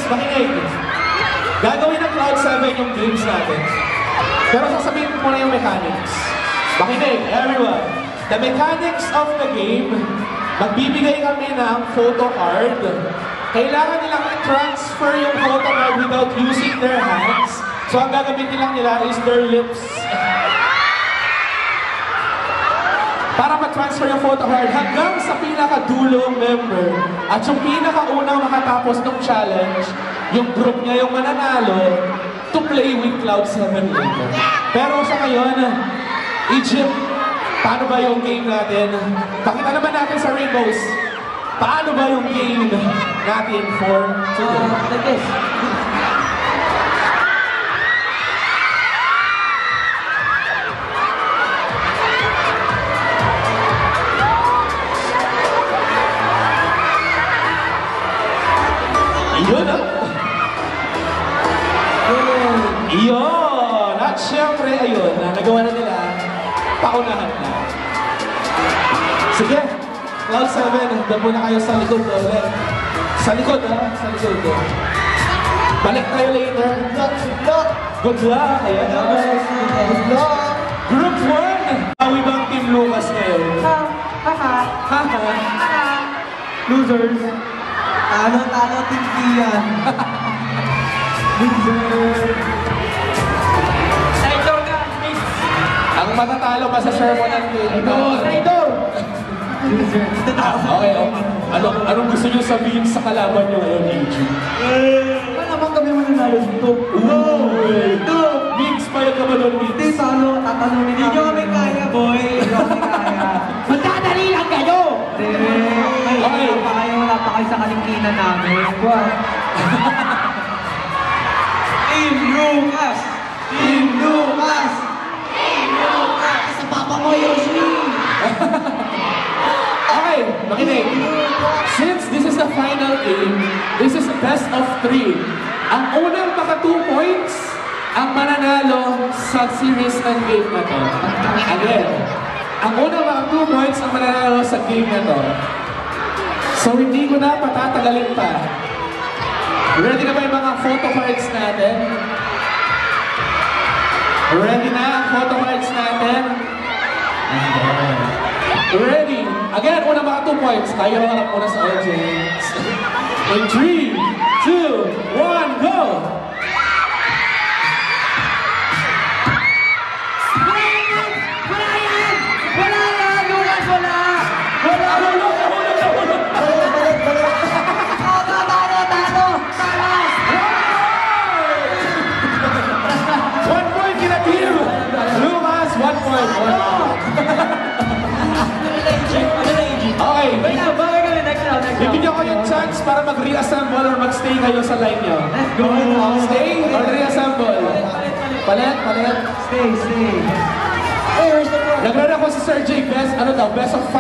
makinig. Gagawin ng Cloud 7 yung games natin. Pero sasabihin ko muna yung mechanics. Makinig, everyone. The mechanics of the game, magbibigay kami ng photo card. Kailangan nilang i-transfer yung photo card without using their hands. So ang gagamitin lang nila is their lips. Para ma-transfer yung photo card hanggang sa pinakadulong member. At yung pinakaunang makatapos ng challenge, yung group niya yung mananalo to play with Cloud 7 later. Pero sa ngayon, Egypt, paano ba yung game natin? Pakita naman natin sa Rainbows. Paano ba yung game natin for today? Iyon ah! Iyon! At syempre, ayun, nagawa na nila, paunahan na. Sige, Cloud 7, doon muna kayo sa likod na ulit. Sa likod ha, sa likod. Balik tayo later. Good luck! Good luck! Ayan na. Good luck! Group 1! Awi bang Team Lucas ngayon? Haha! Haha! Losers! Talo, Team Kian! Loser! Traitor ka! Ang matatalo pa sa sermon natin. Traitor! Loser! Okay, anong gusto nyo sabihin sa kalaban nyo ngayon, Egypt? Wala naman kami mananalo dito. Ito! Mix pa yung kabalon, Mix. Hindi, tatanungin namin. Hindi nyo kami kaya, boy. Hindi kami kaya. Magdadali lang kayo! Okay. Wala pa kayo sa kalimkinan namin. Team Lucas! Team Lucas! Team Lucas! Sa papa mo, Yoshi! Okay, makinig. Since this is the final game, this is best of 3. Ang unang maka 2 points, ang mananalo sa series ng game na to. Again, ang unang maka 2 points, ang mananalo sa game na to. So hindi ko na patatagalin pa. Ready na ba yung mga photo cards natin? Ready na ang photo cards natin? Ready? Again, unang mga 2 points. Tayo harap muna sa audience. In 3, 2, 1, go! Bibigyan ko yung chance para mag-reassemble or mag-stay kayo sa line nyo. Let's go! Stay or reassemble? Palit? Stay! Nagrara ko si Sir Jake, best of 5.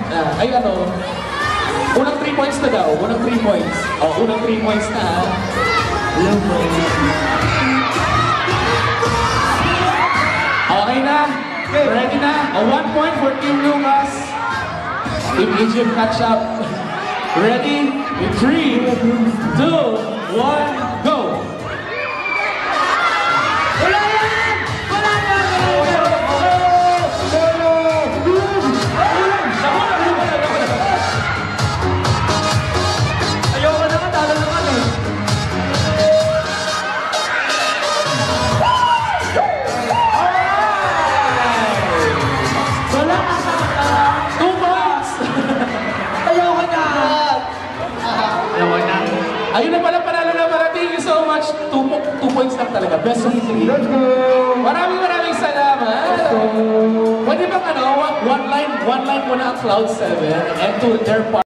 Unang 3 points na daw. Unang 3 points. Unang 3 points na. Okay na? Ready na? 1 point for Team Lucas. Team Egypt catch up. Ready? In 3, 2, 1, go! Wala yan! Ayoko na, talo naman eh. Wala! 2 points! Ayoko na! Ayun na pala, panalo na pala. Thank you so much. 2 points lang talaga. Best of 3. Let's go! Maraming salamat. Pwede bang one line muna ang Cloud 7 and to their part.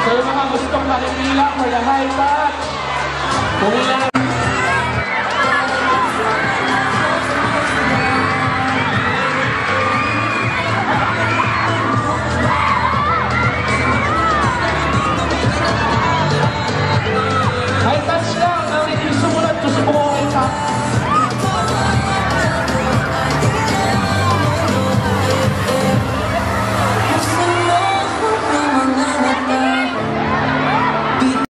So yung mga gustong makipila for the high top, pumila na. High touch na!